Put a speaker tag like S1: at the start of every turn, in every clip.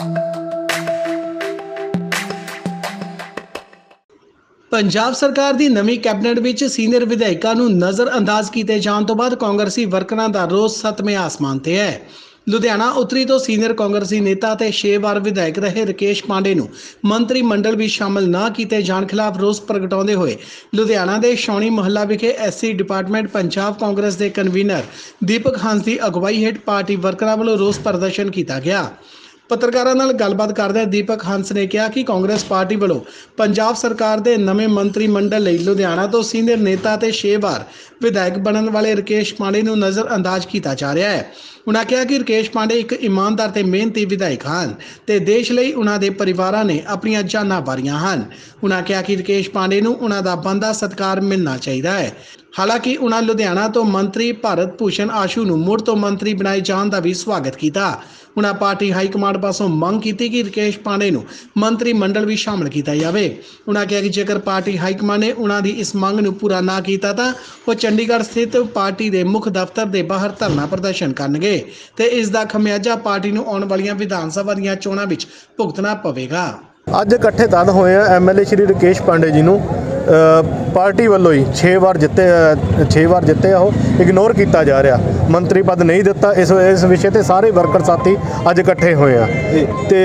S1: पंजाब सरकार की नवी कैबिनेट विच सीनियर विधायकों को नज़रअंदाज किए जाने तो बाद कांग्रेसी वर्करां दा रोस सतवें आसमान ते है। लुधियाना उत्तरी तो सीनियर कांग्रेसी नेता ते 6 वार विधायक रहे राकेश पांडे नूं मंत्री मंडल भी शामिल न किए जाने खिलाफ रोस प्रगटाउंदे होए लुधियाना के छौणी मोहल्ला विखे एससी डिपार्टमेंट पंजाब कांग्रेस के कन्वीनर दीपक हंस की अगवाई हेठ पार्टी वर्करां वालों रोस प्रदर्शन किया गया। पत्रकारों नाल गलबात करदे दीपक हंस ने कहा कि कांग्रेस पार्टी वालों पंजाब सरकार के नवे मंत्री मंडल लई लुधियाना तो सीनियर नेता ते 6 वार विधायक बनने वाले राकेश पांडे नूं नज़रअंदाज किया जा रहा है। उन्होंने कहा कि राकेश पांडे एक ईमानदार ते मेहनती विधायक हैं ते देश लई उन्हां दे परिवारां ने अपनी जानां वारियां हैं। उन्होंने कहा कि राकेश पांडे नूं उन्हां दा बनदा सत्कार मिलना चाहिए है। हालांकि उन्होंने लुधियाना तो मंत्री भारत भूषण आशू नूं मुड़ तो मंत्री बनाए जाने का भी स्वागत किया। उन्होंने पार्टी हाईकमांड पासों मंग की कि राकेश पांडे नूं मंत्री मंडल भी शामिल किया जाए। उन्होंने कहा कि जेकर पार्टी हाईकमांड ने उन्होंने इस मंग नूं पूरा ना किया तो वो चंडीगढ़ स्थित पार्टी के मुख्य दफ्तर के बाहर धरना प्रदर्शन करनगे ते इस दा खमियाजा पार्टी नूं आउण वालियां विधान सभा दीयां चोणां विच भुगतना पवेगा।
S2: अज इकट्ठे तद होए MLA श्री राकेश पांडे जी नूं पार्टी वालों ही 6 वार जिते वो इग्नोर किया जा रहा, मंत्री पद नहीं दिता। इस विषय ते सारे वर्कर साथी अज इकट्ठे होए ते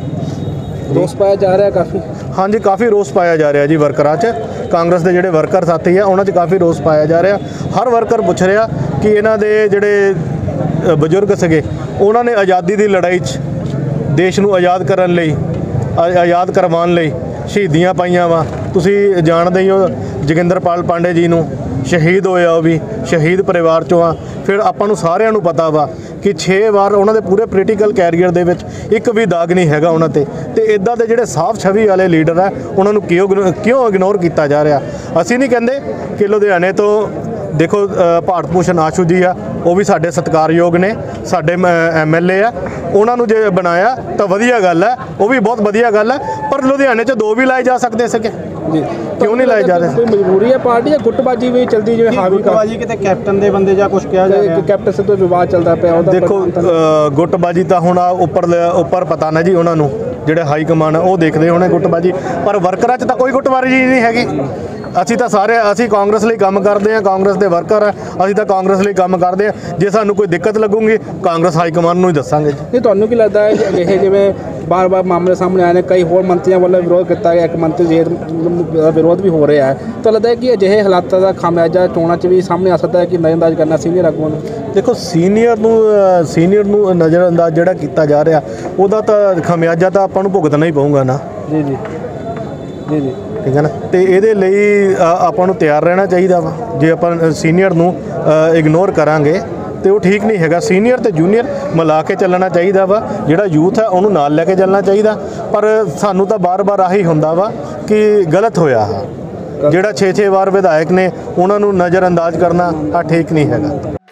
S3: रोस पाया जा रहा है काफ़ी।
S2: हाँ जी, काफ़ी रोस पाया जा रहा जी वर्करां च। कांग्रेस के जोड़े वर्कर साथी है उन्होंने काफ़ी रोस पाया जा रहा। हर वर्कर पुछ रहा कि इन्हां दे जोड़े बजुर्ग सगे उन्होंने आज़ादी की लड़ाई देश नूं आज़ाद करन लई आज़ाद करवाउण लई शहीदियाँ पाइयां वा। तुसीं जानदे ही हो जोगिंदरपाल पांडे जी नूं शहीद होया, वो भी शहीद परिवार चों आ। फिर आपां नूं सारिआं नूं पता वा कि 6 वार उन्होंने पूरे पोलीटिकल कैरीयर दे विच एक भी दाग नहीं हैगा उन्हां ते इदां दे जिहड़े साफ छवि वाले लीडर है उन्होंने क्यों इग्नोर किया जा रहा। असीं नहीं कहंदे कि लुधियाने तो देखो भारत भूषण आशू जी आ, वो भी साडे सत्कारयोग ने, साडे MLA आ, उन्होंने जे बनाया तो वधिया गल है, वो भी बहुत वधिया गल है। पर लुधियाने च 2 भी लाए जा सकते सके जी, क्यों नहीं लाए जा रहे?
S3: कोई मजबूरी है पार्टी या गुटबाजी भी चलती जो हावी गुटबाजी किते कैप्टन दे बंदे जा कुछ कहा जा रहा, कैप्टन से तो विवाद चलता पिया।
S2: देखो गुटबाजी तो हुण उपर पता ना जी, उन्होंने जिहड़े हाई कमान है वो देखते होने गुटबाजी, पर वर्करां च तो कोई गुटबाजी नहीं हैगी। असी तो सारे असी कांग्रेस लिए काम करते हैं, कांग्रेस के वर्कर है, असी तो कांग्रेस लिए काम करते हैं। जे सानू कोई दिक्कत लगूगी कांग्रेस हाईकमान नूं ही दसांगे।
S3: नहीं तुहानू की लगता है अजिहे जिवें बार बार मामले सामने आए, कई होर मंत्रियों वालों विरोध किया गया, एक मंत्री जी विरोध भी हो रहा है, तो लगता है कि अजिहे हालातों का खामियाजा चोणां च भी सामने आ सकता है कि नज़रअंदाज करना सीनियर आगूआं नूं?
S2: देखो सीनियर नूं नज़रअंदाज जिहड़ा कीता जा रहा उहदा तां खामियाजा तां आपां नूं भुगतना ही पऊगा ना।
S3: जी जी जी जी
S2: ठीक है ना। तो ये आपां नूं तैयार रहना चाहिए वा। जे आपां सीनियर नूं इग्नोर करांगे तो वो ठीक नहीं हैगा। सीनियर तो जूनीयर मिला के चलना चाहिए वा, जिहड़ा यूथ है उन्होंने नाल लैके चलना चाहिए। पर सानू तो बार बार आही हुंदा वा कि गलत होया जिहड़ा 6 वार विधायक ने उन्होंने नज़रअंदाज करना ठीक नहीं हैगा।